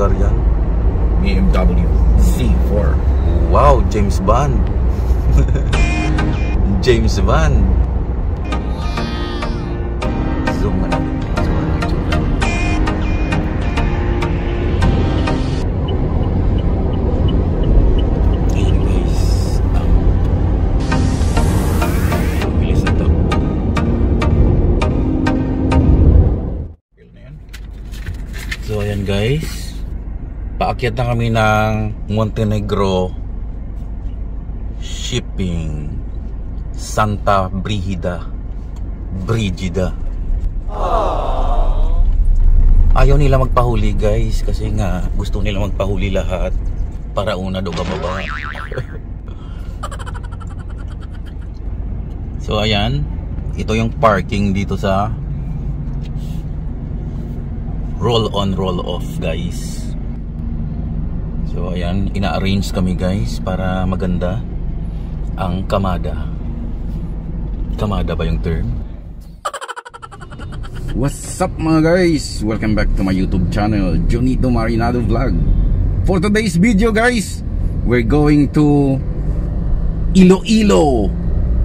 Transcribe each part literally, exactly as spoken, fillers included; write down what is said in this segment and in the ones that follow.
car yan? B M W C four. Wow, James Bond. James Bond. Zoom na natin. Ayan guys. Ang bilis na to. So ayan guys, paakyat na kami ng Montenegro Shipping Santa Brigida Brigida. Ayaw nila magpahuli guys, kasi nga gusto nila magpahuli lahat para una do bababa. So ayan, ito yung parking dito sa roll on roll off guys. So ayan, ina-arrange kami guys para maganda ang kamada. Kamada ba yung term? What's up mga guys? Welcome back to my YouTube channel, Jonito Marinado Vlog. For today's video guys, we're going to Iloilo,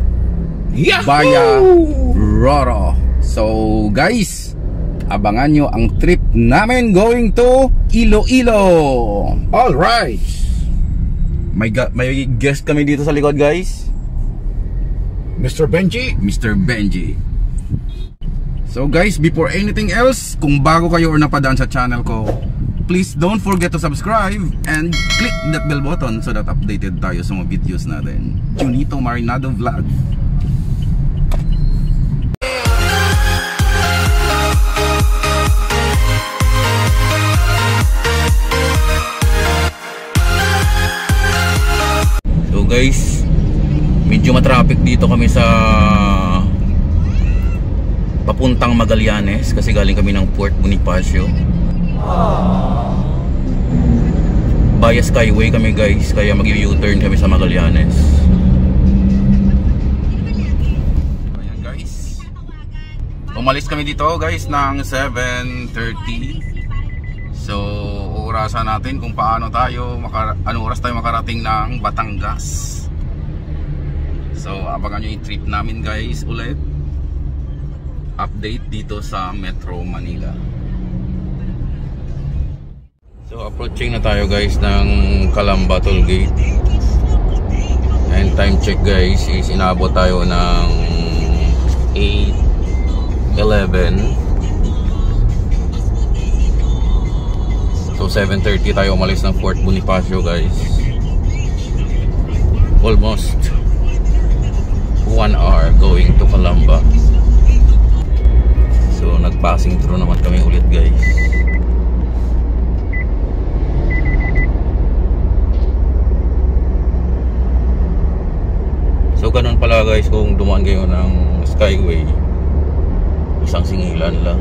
Byaheng, RoRo. So guys, abangan nyo ang trip namin going to Iloilo. Alright, May, may guest kami dito sa likod guys, Mister Benji. Mister Benji. So guys, before anything else, kung bago kayo or napadaan sa channel ko, please don't forget to subscribe and click that bell button so that updated tayo sa mga videos natin. Jonito Marinado Vlog. So guys, medyo matraffic dito kami sa papuntang Magallanes kasi galing kami ng Port Bonifacio. Via Skyway kami guys, kaya mag-U-turn kami sa Magallanes. Ayan guys, umalis kami dito guys ng seven thirty. So orasan natin kung paano tayo maka, anong oras tayo makarating ng Batangas. So abangan nyo yung trip namin guys ulit. Update dito sa Metro Manila. So approaching na tayo guys ng Calamba Toll Gate. And time check guys is inabot tayo ng eight eleven. So seven thirty tayo umalis ng Port Bonifacio guys. Almost one hour going to Calamba. So nag-passing through naman kami ulit guys. So ganun pala guys, kung dumaan kayo ng Skyway, isang singilan lang.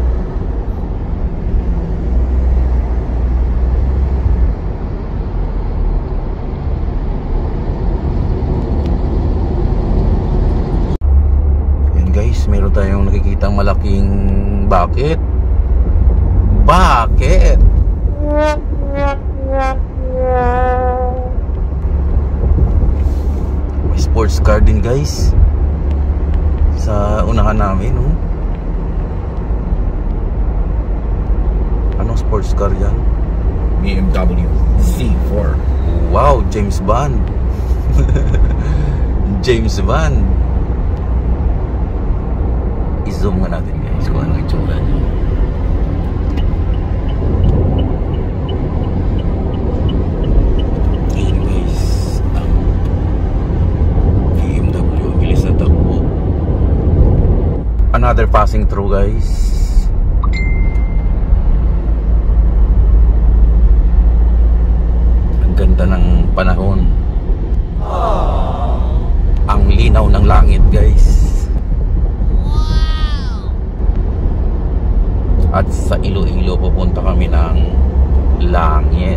Meron tayong nakikitang malaking bucket. Bucket. May sports car din guys sa unahan namin, no? Anong sports car yan? B M W C four. Wow, James Bond. James Bond. I-zoom nga natin guys kung anong itsura niya. Ayan guys, ang B M W, bilis na takbo. Another passing through guys. Ang ganda ng panahon. Ang linaw ng langit guys. At sa Iloilo pupunta kami ng langit.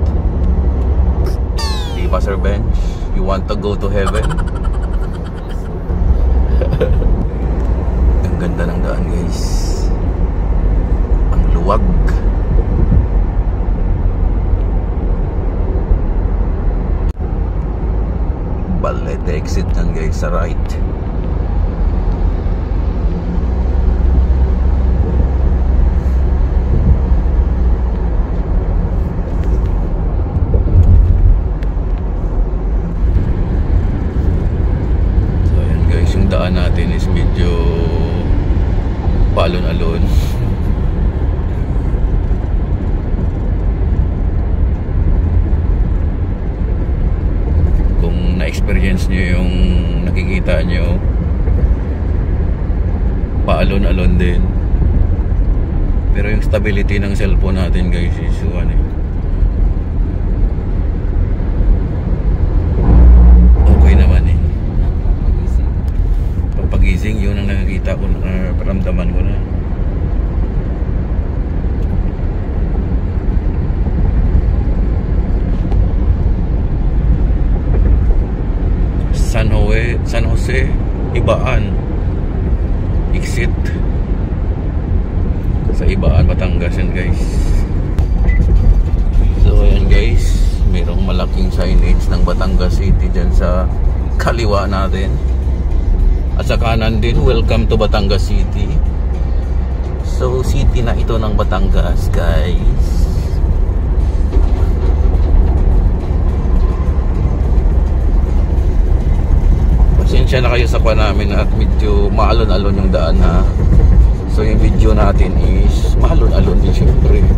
Diba Sir Bench? You want to go to heaven? Ang ganda ng daan guys. Ang luwag. Let the exit yan guys sa right. So ayan guys, yung daan natin is medyo paalon-alon. Na-experience nyo yung nakikita nyo, paalon-alon din. Pero yung stability ng cellphone natin guys is ano eh, okay naman eh. Papagising yun ang nakikita ko, nakaramdaman ko na. San Jose, San Jose, Ibaan, exit sa Ibaan, Batangas yan guys. So ayan guys, mayroong malaking signage ng Batangas City dyan sa kaliwa natin. At sa kanan din, welcome to Batangas City. So city na ito ng Batangas guys. Pasensya na kayo sa kwa namin at medyo maalon-alon yung daan ha. So yung video natin is maalon-alon din syempre.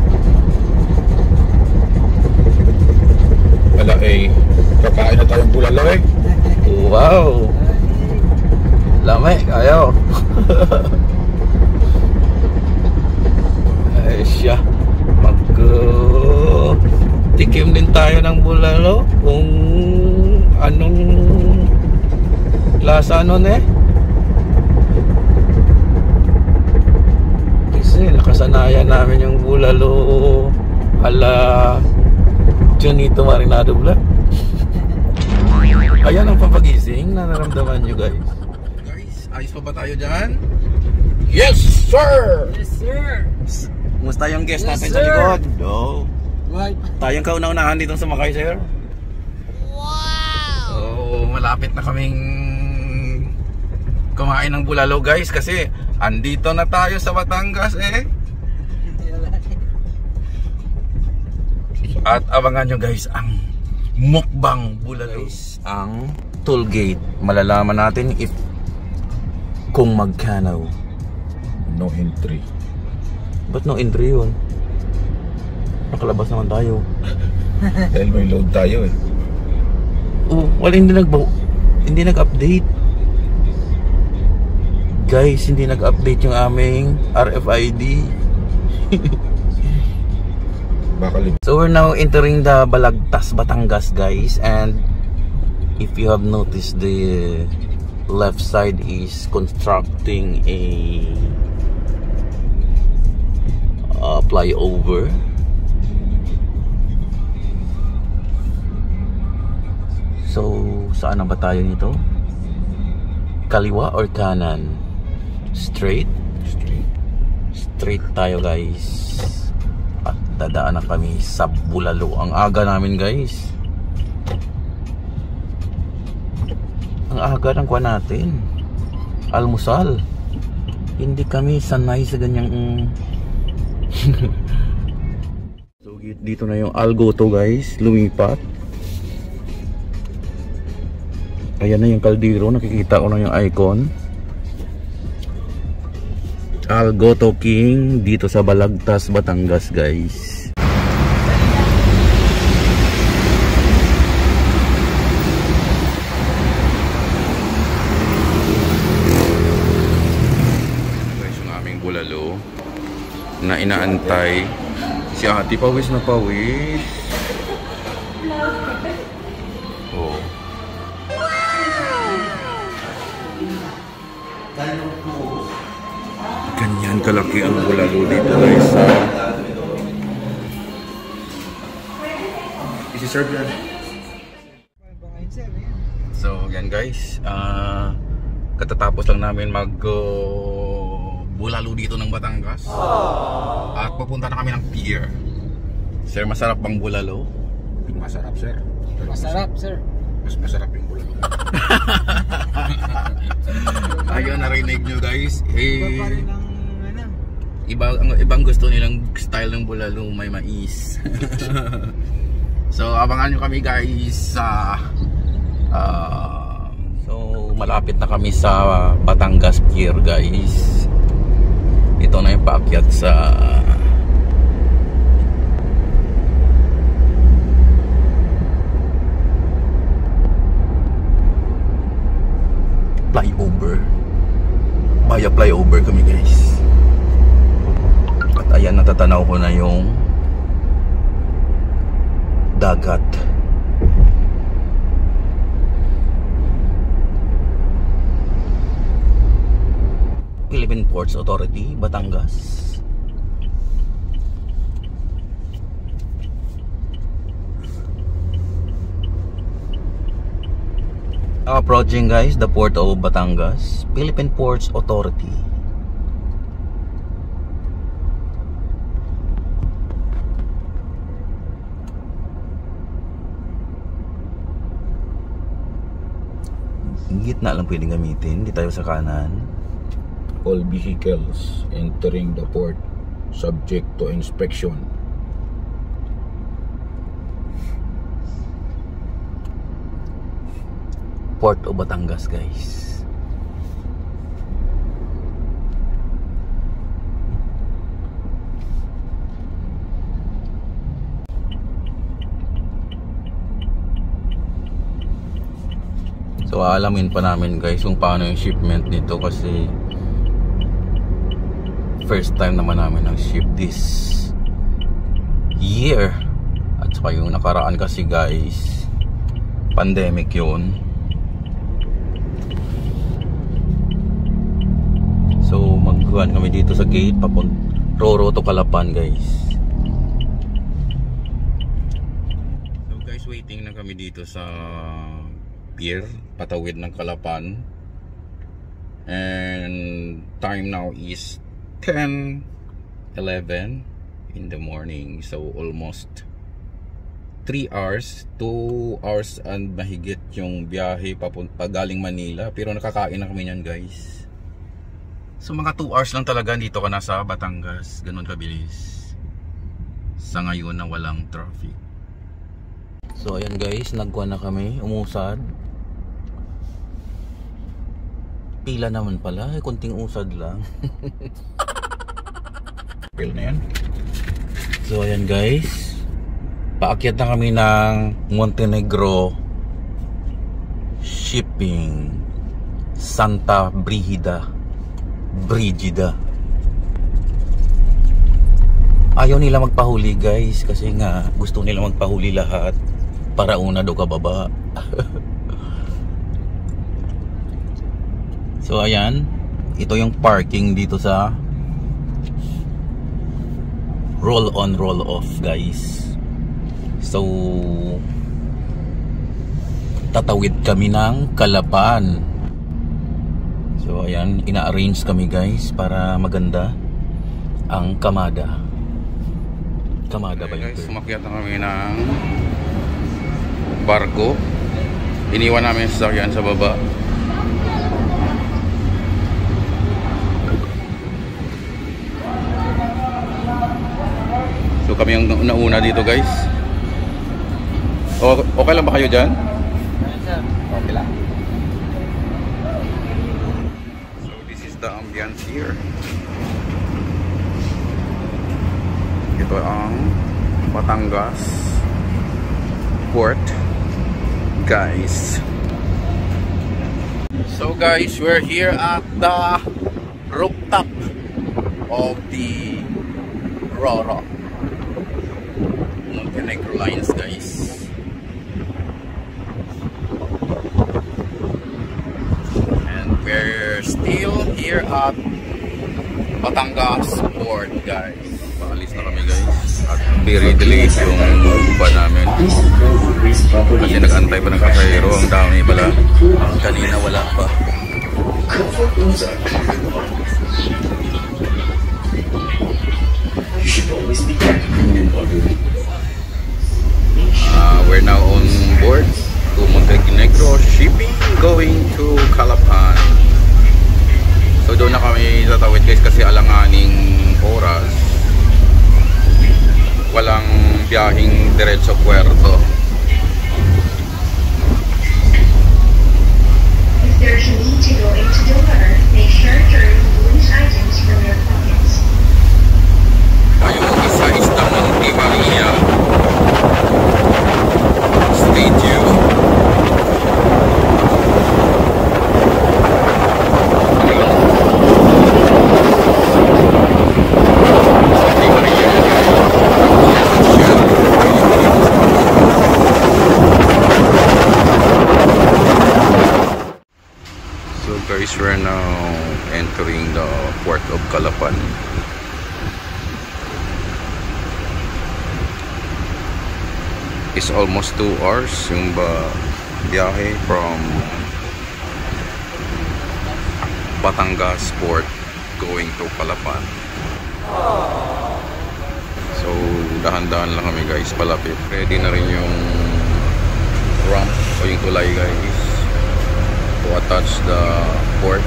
Wala eh, kakain na tayong bulalo eh. Wow, lame kayo. Ay siya, mag uh, tikim din tayo ng bulalo kung anong lasa nun eh. Kasi nakasanayan namin yung bulalo ala Junito Marinado Vlog. Ayan ang pampagising na naramdaman nyo guys. Guys, ayos pa ba tayo dyan? Yes sir! Yes sir! Kumusta yung guest Yes, natin sir. sa likod? No. Right. Tayong kauna-unahan dito sa Makay sir. Wow! So malapit na kaming kumain ng bulalo guys kasi andito na tayo sa Batangas eh. At abangan nyo guys ang mukbang bulalo. Ang toll gate, malalaman natin if kung magkano. No entry. Ba't no entry yun? Nakalabas naman tayo. Dahil may load tayo eh. Oh, wala, hindi nag hindi nag-update. Guys, hindi nag-update yung aming R F I D. So we're now entering the Balagtas, Batangas guys. And if you have noticed, the left side is constructing a uh, flyover. So saan na ba tayo nito? Kaliwa or kanan? Straight? Straight. Straight tayo guys. At dadaan na kami sa bulalo. Ang aga namin guys. Ang aga ng kuha natin. Almusal. Hindi kami sanay sa ganyang So dito na yung Algoto guys. Lumipat. Ayan na yung kaldero. Nakikita ko na yung icon. Algoto King dito sa Balagtas, Batangas guys. Guys, yung aming bulalo na inaantay. Si ate pawis na pawis. Oh. Ganyan kalaki ang bulalo dito guys sa isi-serve yan. So yan guys, uh, katatapos lang namin mag uh, bulalo dito ng Batangas. At pupunta na kami ng pier. Sir, masarap bang bulalo? Masarap sir. Masarap sir. Mas masarap yung bulalo. Ayun, narinig nyo guys. Eh, Iba pa rin ang ano. Iba, ang ibang gusto nilang style ng bulalo, may mais. So abangan nyo kami guys sa uh, so malapit na kami sa Batangas Pier guys. Ito na yung paakyat sa flyover. Baya flyover kami guys. At ayan, natatanaw ko na yung dagat. Philippine Ports Authority, Batangas. Approaching guys, the port of Batangas, Philippine Ports Authority. Gitna lang pwedeng gamitin, di tayo sa kanan. All vehicles entering the port subject to inspection. Port of Batangas guys. So aalamin pa namin guys kung paano yung shipment nito kasi first time naman namin ang ship this year. At saka yung nakaraan kasi guys, pandemic yun. So magkuhan kami dito sa gate papun RoRo to Calapan guys. So guys, waiting na kami dito sa pier, patawid ng Calapan. And time now is ten eleven in the morning. So almost three hours, two hours and mahigit yung biyahe papunta galing Manila. Pero nakakain na kami niyan guys. So mga two hours lang talaga dito ka na sa Batangas. Ganun kabilis sa ngayon na walang traffic. So ayan guys, nagkuha na kami, umusad. Pila naman pala, eh, kunting usad lang. Pila na yan. So ayan guys, paakyat na kami ng Montenegro Shipping Santa Brigida Brigida. Ayaw nila magpahuli guys kasi nga gusto nila magpahuli lahat para una daw kababa. So ayan, ito yung parking dito sa roll on roll off guys. So tatawid kami ng Calapan. So ayan, ina-arrange kami guys para maganda ang kamada. Kamada ba yun? Guys, sumakyat na kami ng barko. Iniwan namin sa sasakyan sa baba. So kami yung nauna dito guys. O, okay lang ba kayo dyan? Okay lang. The ambience here. Ito ang Batangas Port guys. So guys, we're here at the rooftop of the RoRo Montenegro Lines guys. We're still here at Batangas Port guys. Paalis na kami guys. At very delayed yung uban namin. Kasi nag-antay pa ng pasahero. Ang dami pala. Kanina wala pa. Uh, we're now on board to Montenegro palang biyaheng diretso Puerto. If there's a need to go into the water, make sure to remove loose items from your pockets. Ayun, isa is the Monte Maria. Stay tuned. Guys, we're now entering the Port of Calapan. It's almost two hours yung ba biyahe from Batangas Port going to Calapan. So dahan-dahan lang kami guys, palapit. Ready na rin yung ramp o yung tulay guys to attach the port.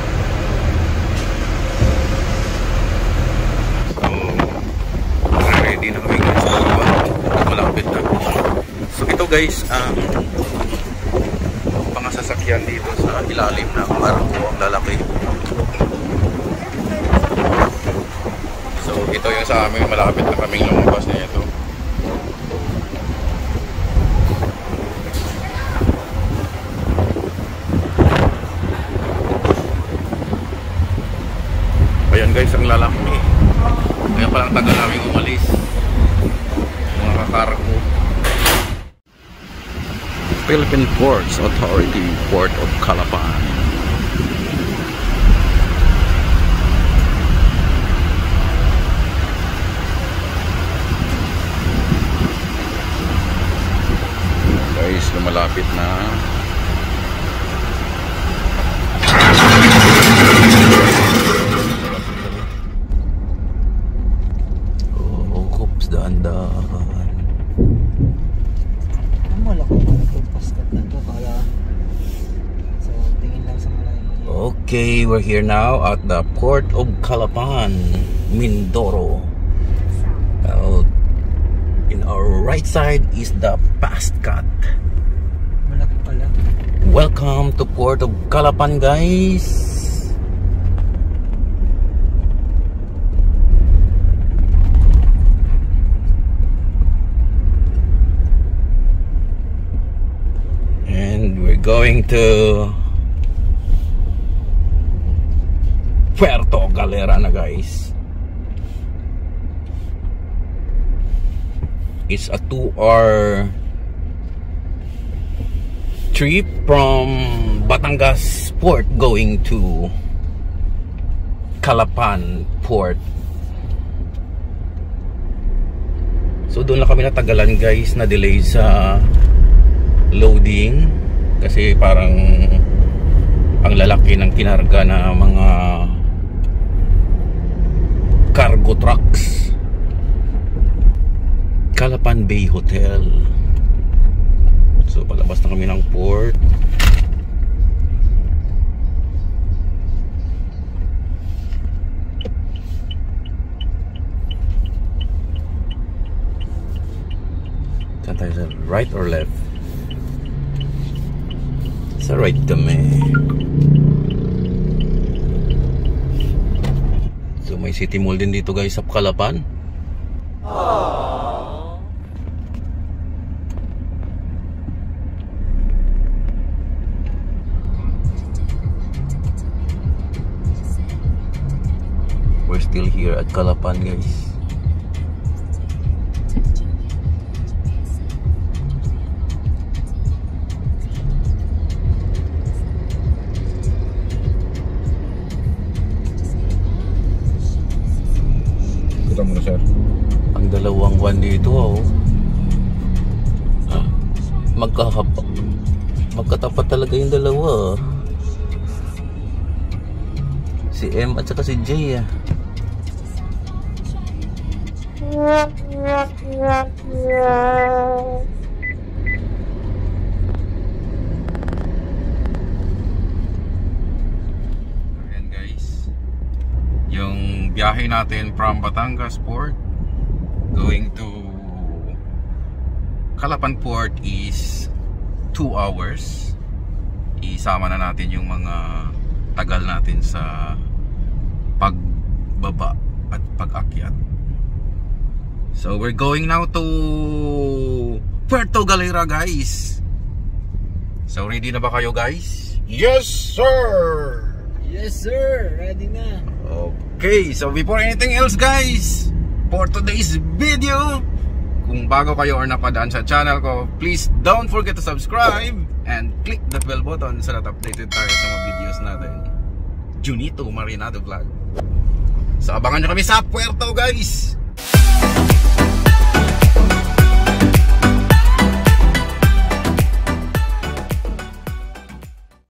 So ready na kami guys, malapit na. So ito guys ang um, pangasasakyan dito sa ilalim ng barko, ang lalaki. So ito yung sa amin, malapit na kaming lumabas na ito. Ayan guys, ang lalaki. Kaya palang tagal namin umalis. Mga kakargo. Philippine Ports Authority, Port of Calapan. Guys, lumalapit na. Daan-daan. Ang malaki pala itong paskat na ito para so tingin lang sa malayo. Okay, we're here now at the Port of Calapan, Mindoro. Uh, in our right side is the paskat. Malaki pala. Welcome to Port of Calapan guys. Going to Puerto Galera na guys. It's a two hour trip from Batangas Port going to Caticlan Port. So doon na kami natagalan guys, na delay sa loading kasi parang ang lalaki ng kinarga na mga cargo trucks. Calapan Bay Hotel. So palabas na kami ng port. Saan tayo, sa right or left? Sa right kami. So may city mall din dito guys sa Calapan. Aww. We're still here at Calapan guys. Muna, sir. Ang dalawang van dito oh. Magkakapa magkatapat talaga yung dalawa. Si M at saka si J ah. Ayan guys, yung biyahe natin from Batangas Port going to Caticlan Port is two hours. Isama na natin yung mga tagal natin sa pagbaba at pag-akyat. So we're going now to Puerto Galera, guys. So ready na ba kayo, guys? Yes, sir! Yes sir, ready na. Okay, so before anything else, guys, for today's video, kung bago kayo or napadaan sa channel ko, please don't forget to subscribe and click the bell button so that updated tayo sa mga videos natin. Junito Marinado Vlog. So abangan nyo kami sa Puerto, guys.